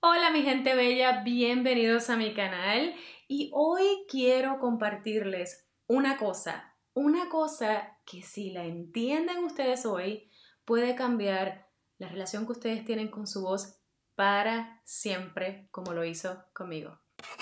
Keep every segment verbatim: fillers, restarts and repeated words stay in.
Hola mi gente bella, bienvenidos a mi canal y hoy quiero compartirles una cosa, una cosa que si la entienden ustedes hoy puede cambiar la relación que ustedes tienen con su voz para siempre, como lo hizo conmigo.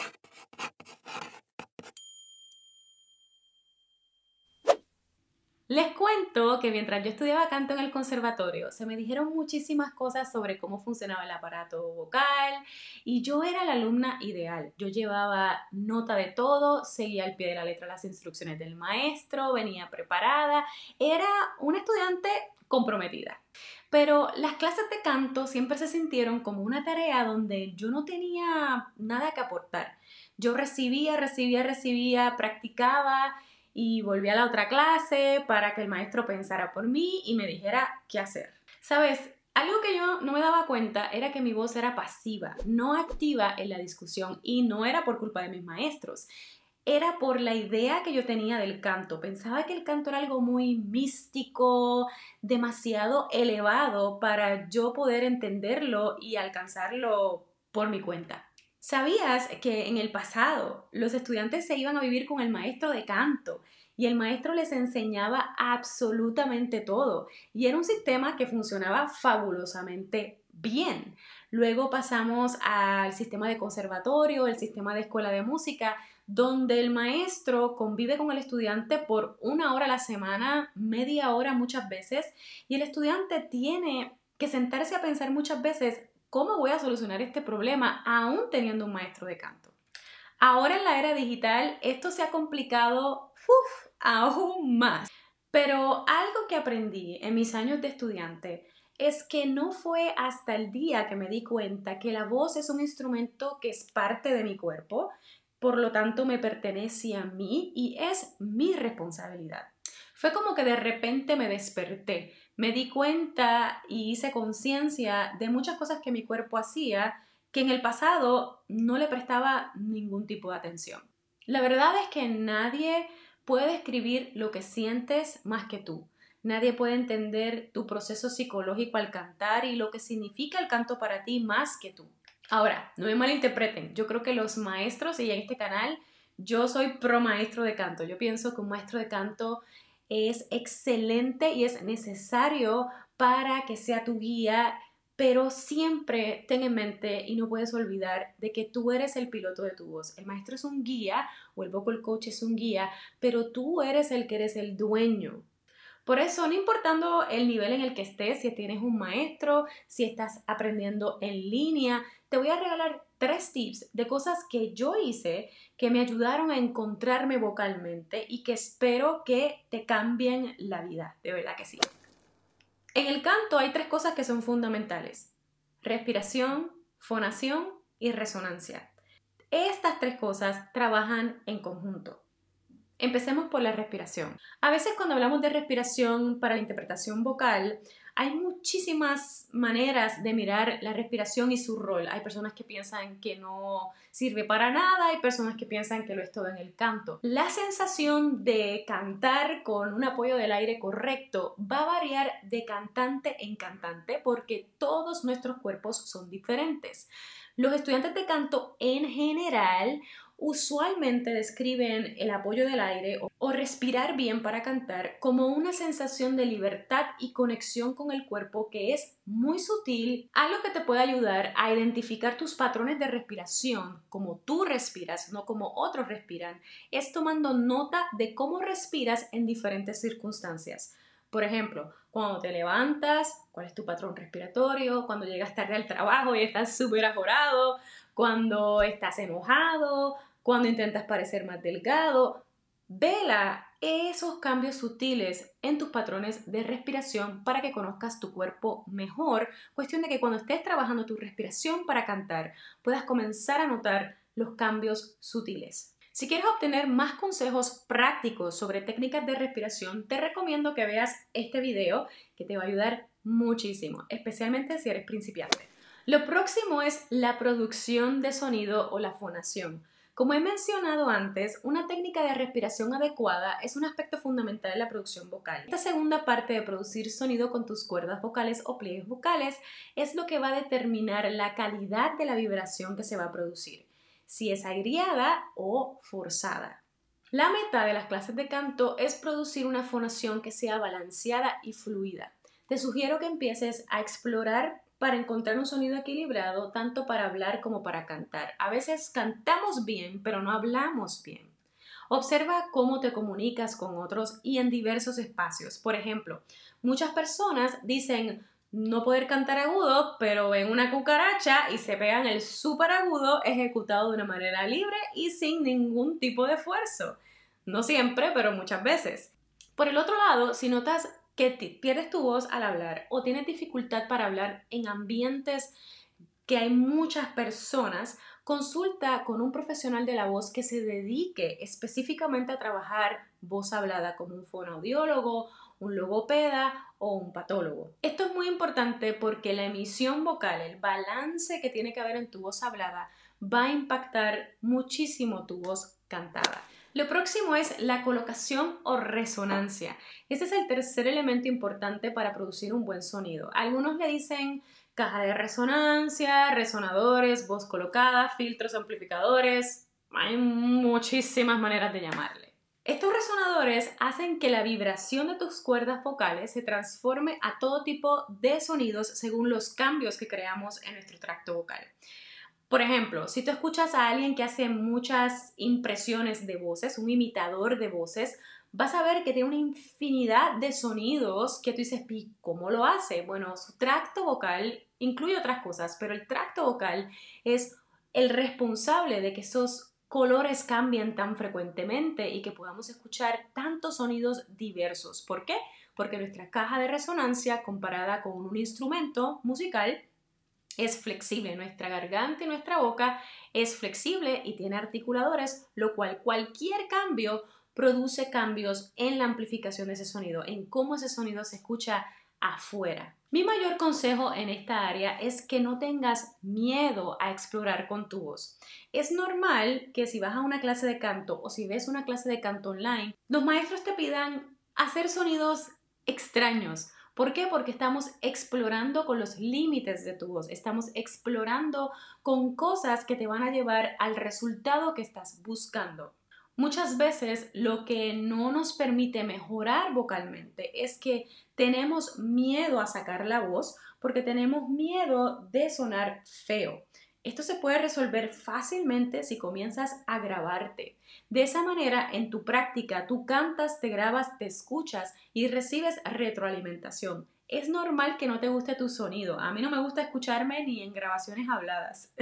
Les cuento que mientras yo estudiaba canto en el conservatorio, se me dijeron muchísimas cosas sobre cómo funcionaba el aparato vocal y yo era la alumna ideal. Yo llevaba nota de todo, seguía al pie de la letra las instrucciones del maestro, venía preparada, era una estudiante comprometida. Pero las clases de canto siempre se sintieron como una tarea donde yo no tenía nada que aportar. Yo recibía, recibía, recibía, practicaba y volví a la otra clase para que el maestro pensara por mí y me dijera qué hacer. ¿Sabes? Algo que yo no me daba cuenta era que mi voz era pasiva, no activa en la discusión y no era por culpa de mis maestros. Era por la idea que yo tenía del canto. Pensaba que el canto era algo muy místico, demasiado elevado para yo poder entenderlo y alcanzarlo por mi cuenta. ¿Sabías que en el pasado los estudiantes se iban a vivir con el maestro de canto y el maestro les enseñaba absolutamente todo? Y era un sistema que funcionaba fabulosamente bien. Luego pasamos al sistema de conservatorio, el sistema de escuela de música, donde el maestro convive con el estudiante por una hora a la semana, media hora muchas veces, y el estudiante tiene que sentarse a pensar muchas veces ¿cómo voy a solucionar este problema aún teniendo un maestro de canto? Ahora en la era digital esto se ha complicado uf, aún más. Pero algo que aprendí en mis años de estudiante es que no fue hasta el día que me di cuenta que la voz es un instrumento que es parte de mi cuerpo, por lo tanto me pertenece a mí y es mi responsabilidad. Fue como que de repente me desperté, me di cuenta y hice conciencia de muchas cosas que mi cuerpo hacía que en el pasado no le prestaba ningún tipo de atención. La verdad es que nadie puede describir lo que sientes más que tú. Nadie puede entender tu proceso psicológico al cantar y lo que significa el canto para ti más que tú. Ahora, no me malinterpreten, yo creo que los maestros, y en este canal yo soy pro maestro de canto. Yo pienso que un maestro de canto es excelente y es necesario para que sea tu guía, pero siempre ten en mente y no puedes olvidar de que tú eres el piloto de tu voz. El maestro es un guía o el vocal coach es un guía, pero tú eres el que eres el dueño. Por eso, no importando el nivel en el que estés, si tienes un maestro, si estás aprendiendo en línea, te voy a regalar tres tips de cosas que yo hice que me ayudaron a encontrarme vocalmente y que espero que te cambien la vida, de verdad que sí. En el canto hay tres cosas que son fundamentales: respiración, fonación y resonancia. Estas tres cosas trabajan en conjunto. Empecemos por la respiración. A veces cuando hablamos de respiración para la interpretación vocal, hay muchísimas maneras de mirar la respiración y su rol. Hay personas que piensan que no sirve para nada, hay personas que piensan que lo es todo en el canto. La sensación de cantar con un apoyo del aire correcto va a variar de cantante en cantante porque todos nuestros cuerpos son diferentes. Los estudiantes de canto en general usualmente describen el apoyo del aire o respirar bien para cantar como una sensación de libertad y conexión con el cuerpo que es muy sutil, algo que te puede ayudar a identificar tus patrones de respiración, como tú respiras, no como otros respiran, es tomando nota de cómo respiras en diferentes circunstancias. Por ejemplo, cuando te levantas, ¿cuál es tu patrón respiratorio? Cuando llegas tarde al trabajo y estás súper ajorado, cuando estás enojado, cuando intentas parecer más delgado. Vela esos cambios sutiles en tus patrones de respiración para que conozcas tu cuerpo mejor. Cuestión de que cuando estés trabajando tu respiración para cantar, puedas comenzar a notar los cambios sutiles. Si quieres obtener más consejos prácticos sobre técnicas de respiración, te recomiendo que veas este video que te va a ayudar muchísimo, especialmente si eres principiante. Lo próximo es la producción de sonido o la fonación. Como he mencionado antes, una técnica de respiración adecuada es un aspecto fundamental en la producción vocal. Esta segunda parte de producir sonido con tus cuerdas vocales o pliegues vocales es lo que va a determinar la calidad de la vibración que se va a producir, si es agriada o forzada. La meta de las clases de canto es producir una fonación que sea balanceada y fluida. Te sugiero que empieces a explorar para encontrar un sonido equilibrado tanto para hablar como para cantar. A veces cantamos bien, pero no hablamos bien. Observa cómo te comunicas con otros y en diversos espacios. Por ejemplo, muchas personas dicen no poder cantar agudo, pero ven una cucaracha y se pegan el súper agudo ejecutado de una manera libre y sin ningún tipo de esfuerzo. No siempre, pero muchas veces. Por el otro lado, si notas que pierdes tu voz al hablar o tienes dificultad para hablar en ambientes que hay muchas personas, consulta con un profesional de la voz que se dedique específicamente a trabajar voz hablada, como un fonoaudiólogo, un logopeda o un patólogo. Esto es muy importante porque la emisión vocal, el balance que tiene que haber en tu voz hablada, va a impactar muchísimo tu voz cantada. Lo próximo es la colocación o resonancia. Este es el tercer elemento importante para producir un buen sonido. Algunos le dicen caja de resonancia, resonadores, voz colocada, filtros, amplificadores. Hay muchísimas maneras de llamarle. Estos resonadores hacen que la vibración de tus cuerdas vocales se transforme a todo tipo de sonidos según los cambios que creamos en nuestro tracto vocal. Por ejemplo, si tú escuchas a alguien que hace muchas impresiones de voces, un imitador de voces, vas a ver que tiene una infinidad de sonidos que tú dices, ¿cómo lo hace? Bueno, su tracto vocal incluye otras cosas, pero el tracto vocal es el responsable de que esos colores cambien tan frecuentemente y que podamos escuchar tantos sonidos diversos. ¿Por qué? Porque nuestra caja de resonancia, comparada con un instrumento musical, es flexible. Nuestra garganta y nuestra boca es flexible y tiene articuladores, lo cual cualquier cambio produce cambios en la amplificación de ese sonido, en cómo ese sonido se escucha afuera. Mi mayor consejo en esta área es que no tengas miedo a explorar con tu voz. Es normal que si vas a una clase de canto o si ves una clase de canto online, los maestros te pidan hacer sonidos extraños. ¿Por qué? Porque estamos explorando con los límites de tu voz, estamos explorando con cosas que te van a llevar al resultado que estás buscando. Muchas veces lo que no nos permite mejorar vocalmente es que tenemos miedo a sacar la voz porque tenemos miedo de sonar feo. Esto se puede resolver fácilmente si comienzas a grabarte. De esa manera, en tu práctica, tú cantas, te grabas, te escuchas y recibes retroalimentación. Es normal que no te guste tu sonido. A mí no me gusta escucharme ni en grabaciones habladas.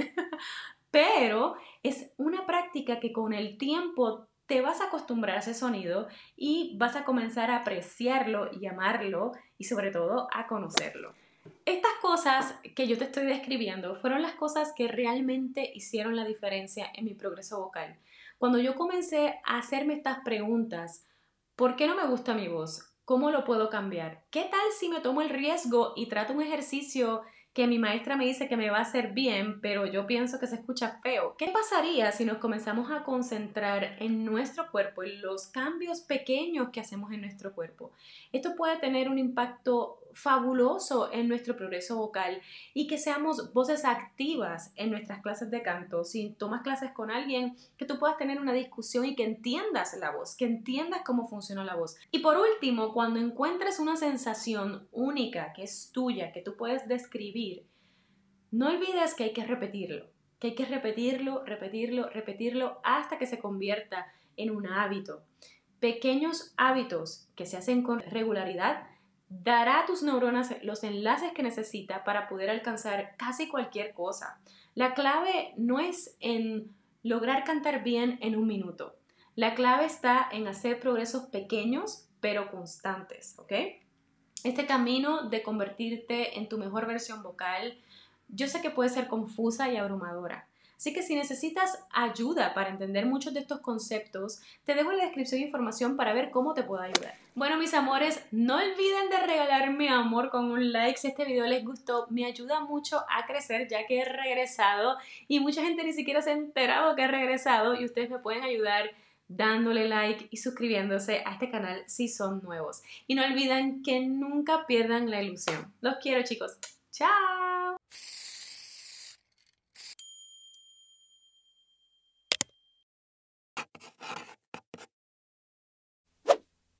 Pero es una práctica que con el tiempo te vas a acostumbrar a ese sonido y vas a comenzar a apreciarlo y amarlo y sobre todo a conocerlo. Estas cosas que yo te estoy describiendo fueron las cosas que realmente hicieron la diferencia en mi progreso vocal. Cuando yo comencé a hacerme estas preguntas, ¿por qué no me gusta mi voz? ¿Cómo lo puedo cambiar? ¿Qué tal si me tomo el riesgo y trato un ejercicio que mi maestra me dice que me va a hacer bien, pero yo pienso que se escucha feo? ¿Qué pasaría si nos comenzamos a concentrar en nuestro cuerpo, en los cambios pequeños que hacemos en nuestro cuerpo? Esto puede tener un impacto fabuloso en nuestro progreso vocal y que seamos voces activas en nuestras clases de canto. Si tomas clases con alguien, que tú puedas tener una discusión y que entiendas la voz, que entiendas cómo funciona la voz. Y por último, cuando encuentres una sensación única que es tuya, que tú puedes describir, no olvides que hay que repetirlo, que hay que repetirlo, repetirlo, repetirlo hasta que se convierta en un hábito. Pequeños hábitos que se hacen con regularidad dará a tus neuronas los enlaces que necesita para poder alcanzar casi cualquier cosa. La clave no es en lograr cantar bien en un minuto. La clave está en hacer progresos pequeños pero constantes, ¿ok? Este camino de convertirte en tu mejor versión vocal, yo sé que puede ser confusa y abrumadora. Así que si necesitas ayuda para entender muchos de estos conceptos, te dejo en la descripción información para ver cómo te puedo ayudar. Bueno, mis amores, no olviden de regalarme amor con un like si este video les gustó. Me ayuda mucho a crecer ya que he regresado y mucha gente ni siquiera se ha enterado que he regresado y ustedes me pueden ayudar dándole like y suscribiéndose a este canal si son nuevos. Y no olviden que nunca pierdan la ilusión. Los quiero, chicos. ¡Chao!